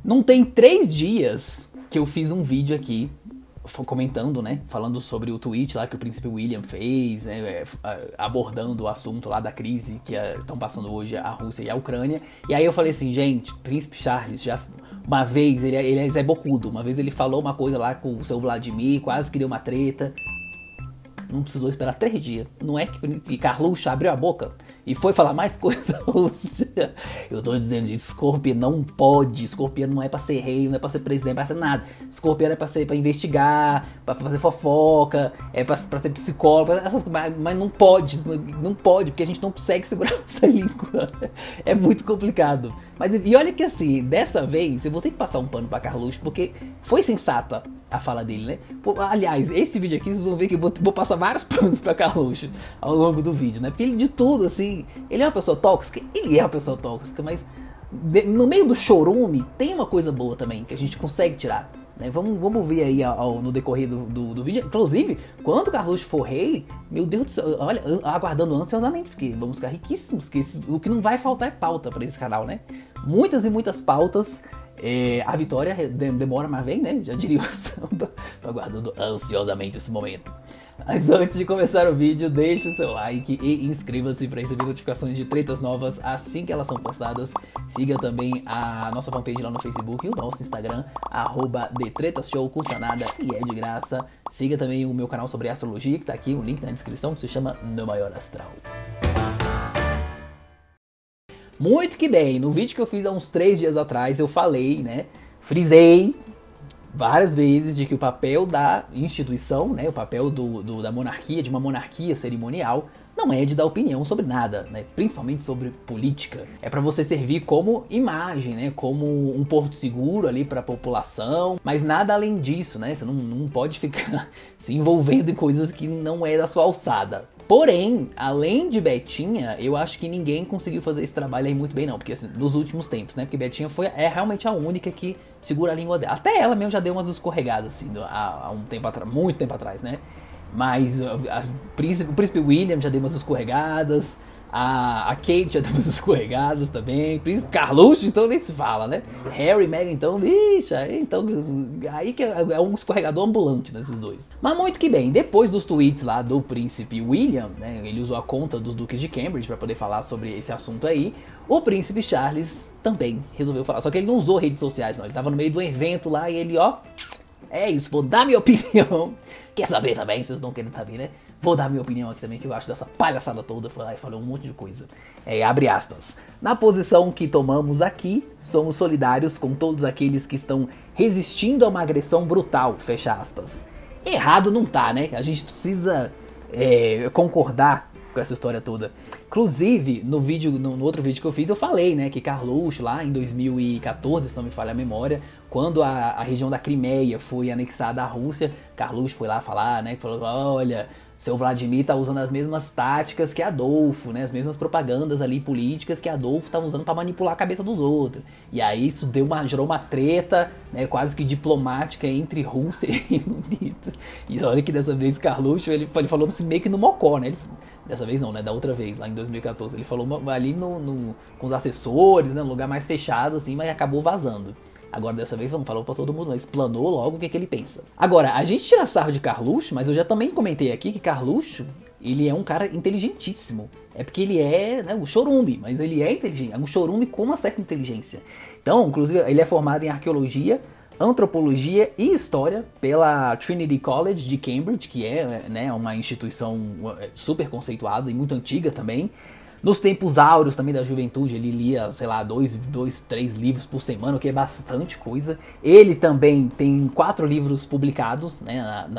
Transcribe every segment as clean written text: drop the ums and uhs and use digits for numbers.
Não tem 3 dias que eu fiz um vídeo aqui comentando, né, falando sobre o tweet lá que o príncipe William fez, né, abordando o assunto lá da crise que estão passando hoje a Rússia e a Ucrânia. E aí eu falei assim, gente, príncipe Charles já uma vez, ele é Zé Bocudo, uma vez ele falou uma coisa lá com o seu Vladimir, quase que deu uma treta. Não precisou esperar 3 dias. Não é que Carluxo abriu a boca e foi falar mais coisa da Rússia. Eu tô dizendo, gente, Escorpião não pode. Escorpião não é pra ser rei, não é pra ser presidente, não é pra ser nada. Escorpião é pra investigar, pra fazer fofoca, é pra ser psicólogo, essas coisas. Mas não pode, não pode, porque a gente não consegue segurar essa língua. É muito complicado. Mas, e olha que assim, dessa vez eu vou ter que passar um pano pra Carluxo, porque foi sensata a fala dele, né? Pô, aliás, esse vídeo aqui vocês vão ver que eu vou passar vários panos pra Carluxo ao longo do vídeo, né? Porque ele de tudo, assim, ele é uma pessoa tóxica? Ele é uma pessoa tóxica, mas no meio do chorume tem uma coisa boa também, que a gente consegue tirar, né? Vamos ver aí no decorrer do vídeo. Inclusive, quando o Carluxo for rei, meu Deus do céu, olha, aguardando ansiosamente, porque vamos ficar riquíssimos, que o que não vai faltar é pauta pra esse canal, né? Muitas e muitas pautas. A vitória demora, mas vem, né? Já diria o samba. Tô aguardando ansiosamente esse momento. Mas antes de começar o vídeo, deixe o seu like e inscreva-se para receber notificações de tretas novas assim que elas são postadas. Siga também a nossa fanpage lá no Facebook e o nosso Instagram, @TheTretasShow, custa nada e é de graça. Siga também o meu canal sobre astrologia, que tá aqui, o link na descrição, que se chama No Maior Astral. Muito que bem, no vídeo que eu fiz há uns 3 dias atrás, eu falei, né, frisei várias vezes de que o papel da instituição, né, o papel da monarquia, de uma monarquia cerimonial, não é de dar opinião sobre nada, né, principalmente sobre política. É para você servir como imagem, né, como um porto seguro ali para a população, mas nada além disso, né, você não pode ficar se envolvendo em coisas que não é da sua alçada. Porém, além de Betinha, eu acho que ninguém conseguiu fazer esse trabalho aí muito bem não, porque assim, nos últimos tempos, né, porque Betinha é realmente a única que segura a língua dela. Até ela mesmo já deu umas escorregadas, assim, há um tempo atrás, muito tempo atrás, né, mas o príncipe William já deu umas escorregadas, a Kate já deu umas escorregadas também, príncipe Carluxo, então nem se fala, né, Harry e Meghan, então, bicha, então, aí que é um escorregador ambulante nesses dois. Mas muito que bem, depois dos tweets lá do príncipe William, né, ele usou a conta dos duques de Cambridge para poder falar sobre esse assunto aí, o príncipe Charles também resolveu falar, só que ele não usou redes sociais não, ele tava no meio de um evento lá e ele, ó, é isso, vou dar minha opinião. Quer saber também? Vocês não querem saber, né? Vou dar minha opinião aqui também, que eu acho dessa palhaçada toda. Foi lá e falou um monte de coisa. Abre aspas. Na posição que tomamos aqui, somos solidários com todos aqueles que estão resistindo a uma agressão brutal. Fecha aspas. Errado não tá, né? A gente precisa concordar com essa história toda. Inclusive, no outro vídeo que eu fiz, eu falei, né, que Carluxo, lá em 2014, se não me falha a memória, quando a região da Crimeia foi anexada à Rússia, Carluxo foi lá falar, né, que falou, olha, seu Vladimir tá usando as mesmas táticas que Adolfo, né, as mesmas propagandas ali políticas que Adolfo tá usando para manipular a cabeça dos outros. E aí isso gerou uma treta, né, quase que diplomática entre Rússia e Reino Unido. E olha que dessa vez Carluxo, ele falou assim meio que no mocó, né, dessa vez não, né, da outra vez, lá em 2014. Ele falou ali com os assessores, né, no lugar mais fechado, assim, mas acabou vazando. Agora dessa vez não falou pra todo mundo, mas explanou logo o que ele pensa. Agora, a gente tira sarro de Carluxo, mas eu já também comentei aqui que Carluxo, ele é um cara inteligentíssimo. É porque ele é, né, o chorume, mas ele é inteligente, é um chorume com uma certa inteligência. Então, inclusive, ele é formado em arqueologia, antropologia e história pela Trinity College de Cambridge, que é, né, uma instituição super conceituada e muito antiga também. Nos tempos áureos também da juventude, ele lia, sei lá, 3 livros por semana, o que é bastante coisa. Ele também tem 4 livros publicados, né,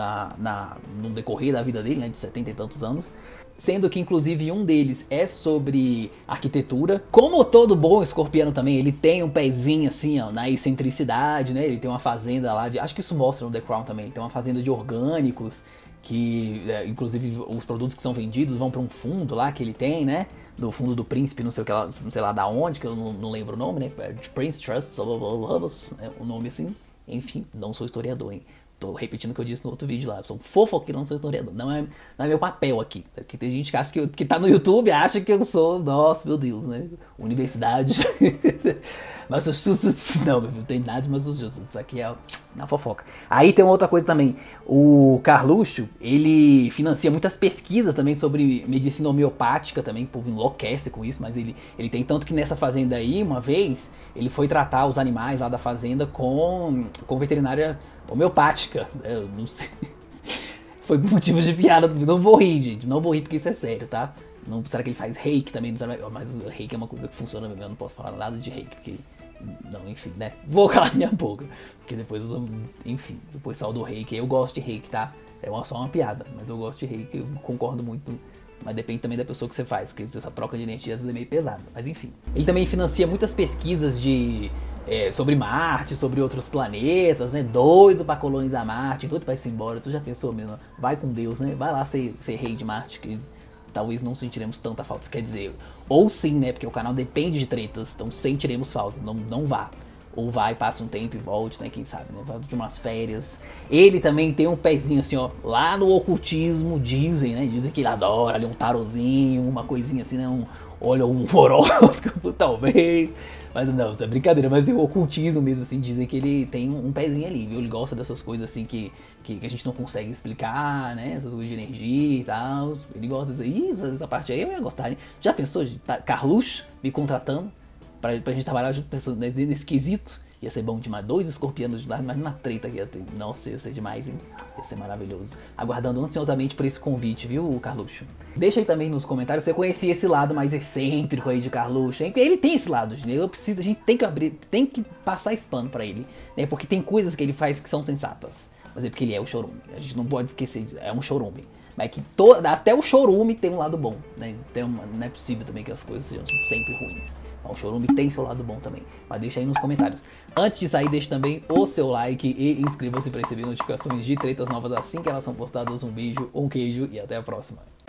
no decorrer da vida dele, né, de 70 e tantos anos. Sendo que, inclusive, um deles é sobre arquitetura. Como todo bom escorpiano também, ele tem um pezinho, assim, ó, na excentricidade, né? Ele tem uma fazenda lá de... Acho que isso mostra no The Crown também. Ele tem uma fazenda de orgânicos, que, inclusive, os produtos que são vendidos vão para um fundo lá que ele tem, né? Do fundo do príncipe, não sei o que lá, não sei lá da onde, que eu não lembro o nome, né? Prince Trust, o nome assim. Enfim, não sou historiador, hein? Tô repetindo o que eu disse no outro vídeo lá. Eu sou um fofoqueiro, não sou historiador. Não é meu papel aqui. Porque tem gente que acha que tá no YouTube e acha que eu sou, nossa, meu Deus, né? Universidade. Massachusetts. Não, meu filho, não tem nada de Massachusetts. Isso aqui é na fofoca. Aí tem uma outra coisa também. O Carluxo, ele financia muitas pesquisas também sobre medicina homeopática também. O povo enlouquece com isso, mas ele tem tanto que nessa fazenda aí, uma vez, ele foi tratar os animais lá da fazenda com veterinária homeopática. Eu não sei. Foi motivo de piada. Não vou rir, gente. Não vou rir porque isso é sério, tá? Não, será que ele faz reiki também? Não sabe, mas o reiki é uma coisa que funciona mesmo. Eu não posso falar nada de reiki, porque... Não, enfim, né? Vou calar minha boca. Porque depois, enfim, o pessoal do reiki, eu gosto de reiki, tá? É só uma piada, mas eu gosto de reiki, eu concordo muito. Mas depende também da pessoa que você faz, porque essa troca de energia às vezes é meio pesada. Mas enfim. Ele também financia muitas pesquisas sobre Marte, sobre outros planetas, né? Doido pra colonizar Marte, doido pra ir embora. Tu já pensou, menina? Vai com Deus, né? Vai lá ser rei de Marte, que talvez não sentiremos tanta falta. Isso quer dizer, ou sim, né? Porque o canal depende de tretas, então sentiremos falta. Não vá. Ou vai, passa um tempo e volte, né? Quem sabe, né? Vai de umas férias. Ele também tem um pezinho assim, ó. Lá no ocultismo, dizem, né? Dizem que ele adora ali um tarozinho, uma coisinha assim, né? Um horóscopo, talvez. Mas não, isso é brincadeira. Mas o ocultismo mesmo, assim, dizem que ele tem um pezinho ali, viu? Ele gosta dessas coisas assim que a gente não consegue explicar, né? Essas coisas de energia e tal. Ele gosta disso. Essa parte aí eu ia gostar, né? Já pensou? Carluxo me contratando pra gente trabalhar junto nesse quesito? Ia ser bom demais. 2 escorpianos de lá, mas na treta que ia ter. Nossa, ia ser demais, hein? Ia ser maravilhoso. Aguardando ansiosamente por esse convite, viu, Carluxo? Deixa aí também nos comentários se você conhecia esse lado mais excêntrico aí de Carluxo, hein? Porque ele tem esse lado, né? A gente tem que abrir, tem que passar esse pano pra ele, né? Porque tem coisas que ele faz que são sensatas. Mas é porque ele é o chorume. A gente não pode esquecer disso. É um chorume. Mas que até o chorume tem um lado bom, né? Não é possível também que as coisas sejam sempre ruins. O chorume tem seu lado bom também. Mas deixa aí nos comentários. Antes de sair, deixe também o seu like e inscreva-se para receber notificações de tretas novas assim que elas são postadas. Um beijo, um queijo e até a próxima.